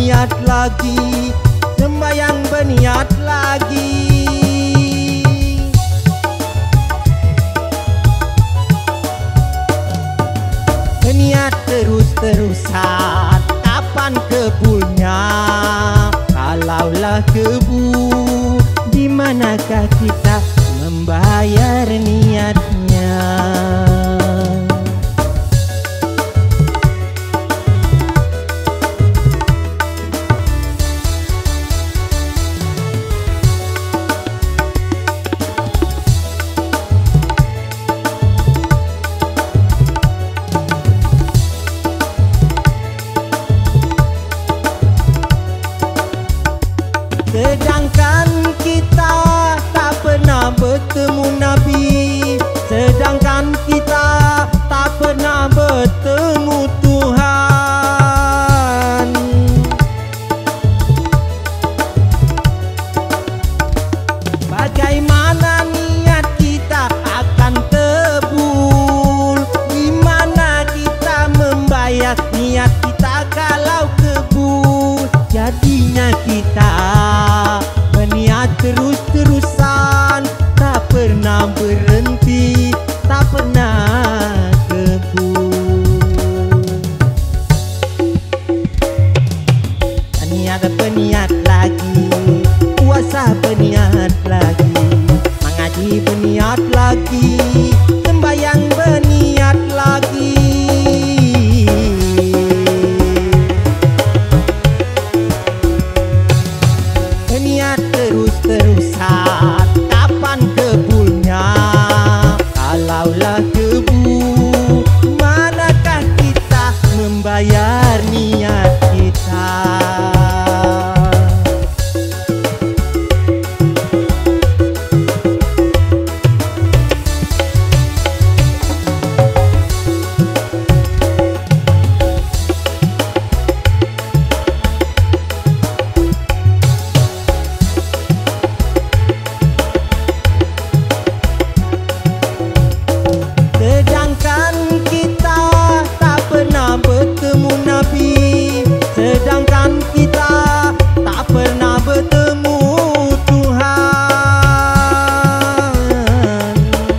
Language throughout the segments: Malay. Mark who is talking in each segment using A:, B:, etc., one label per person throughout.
A: berniat lagi, sembahyang berniat lagi. Berniat terus-terusan, kapan kebulnya? Kalaulah kebu, di manakah kita membayar niatnya? Sedangkan kita tak pernah bertemu Nabi, sedangkan kita tak pernah bertemu Tuhan. Bagaimana niat kita akan terkabul? Di mana kita membayar niat kita kalau kebul? Jadinya kita berniat terus-terusan, tak pernah berhenti, tak pernah kebul. Berniat lagi, puasa berniat lagi, mengaji berniat lagi, sembahyang berniat lagi. Berniat terus-terusan, kapan kebulnya? Kalaulah kebu, manakah kita membayar niat kita? Sedangkan kita tak pernah bertemu Tuhan.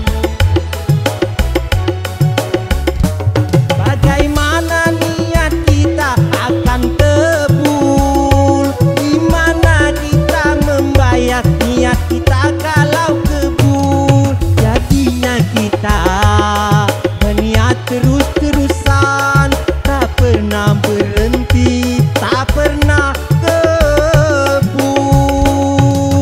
A: Bagaimana niat kita akan terkabul? Di mana kita membayar niat kita kalau kebul? Jadinya kita berniat terus-terusan, tak pernah berhenti, tak pernah kebul.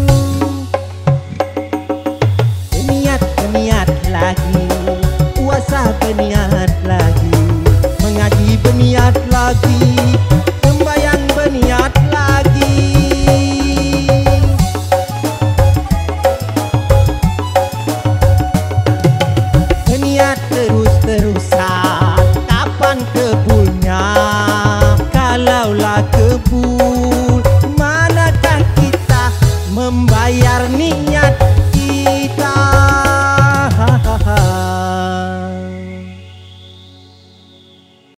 A: Berniat lagi, puasa berniat lagi, mengaji berniat lagi, sembahyang berniat lagi. Berniat terus-terusan, kapan kebulnya? Kalaulah kebu,